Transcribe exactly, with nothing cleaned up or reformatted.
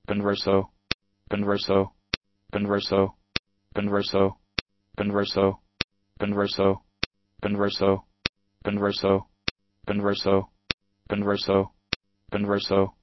converso, converso, converso, converso, converso, converso, converso, converso, converso, converso, converso,